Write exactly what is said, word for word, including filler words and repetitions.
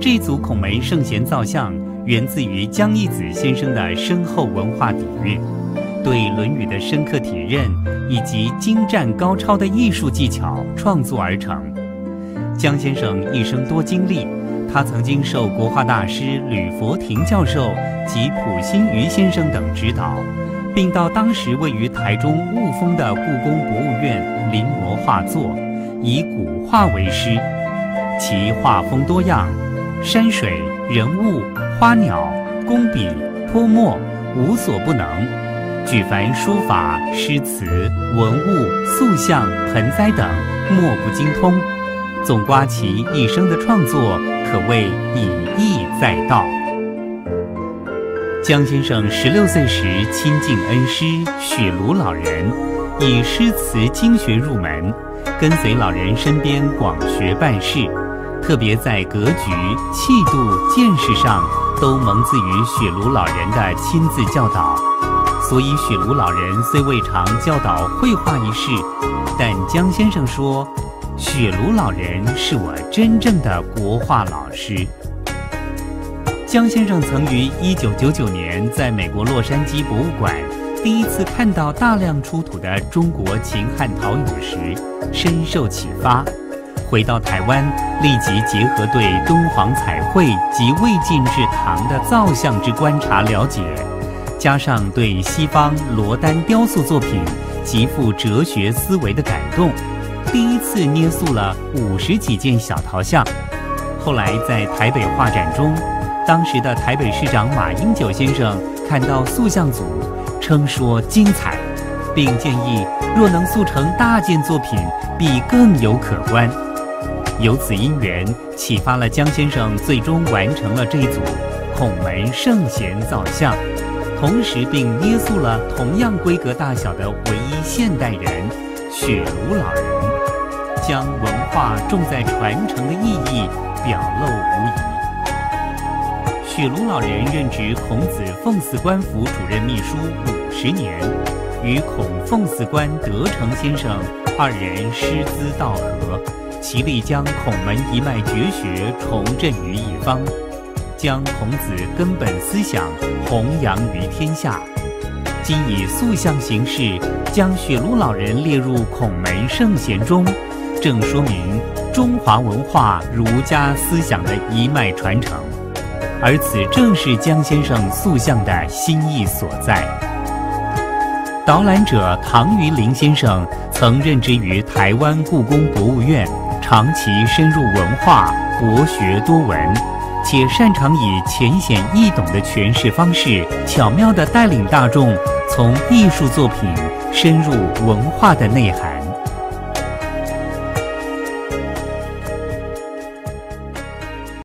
这组孔门圣贤造像源自于江一子先生的深厚文化底蕴，对《论语》的深刻体认以及精湛高超的艺术技巧创作而成。江先生一生多经历，他曾经受国画大师吕佛庭教授及溥心畬先生等指导，并到当时位于台中雾峰的故宫博物院临摹画作，以古画为师。其画风多样，山水、人物、花鸟、工笔、泼墨无所不能，举凡书法、诗词、文物、塑像、盆栽等，莫不精通。总括其一生的创作，可谓以逸载道。江先生十六岁时亲近恩师雪庐老人，以诗词经学入门，跟随老人身边广学办事，特别在格局、气度、见识上都蒙自于雪庐老人的亲自教导。所以雪庐老人虽未常教导绘画一事，但江先生说，雪庐老人是我真正的国画老师。江先生曾于一九九九年在美国洛杉矶博物馆第一次看到大量出土的中国秦汉陶俑时，深受启发。回到台湾，立即结合对敦煌彩绘及魏晋至唐的造像之观察了解，加上对西方罗丹雕塑作品极富哲学思维的感动，第一次捏塑了五十几件小陶像。后来在台北画展中，当时的台北市长马英九先生看到塑像组，称说精彩，并建议若能塑成大件作品，必更有可观。由此因缘，启发了江先生最终完成了这组孔门圣贤造像，同时并捏塑了同样规格大小的唯一现代人雪庐老人，将文化重在传承的意义表露无遗。雪庐老人任职孔子奉祀官府主任秘书五十年，与孔奉祀官德成先生二人师资道合，齐力将孔门一脉绝学重振于一方，将孔子根本思想弘扬于天下。今以塑像形式将雪庐老人列入孔门圣贤中，正说明中华文化儒家思想的一脉传承，而此正是江先生塑像的心意所在。导览者唐于林先生曾任职于台湾故宫博物院，长期深入文化，博学多闻，且擅长以浅显易懂的诠释方式，巧妙地带领大众从艺术作品深入文化的内涵。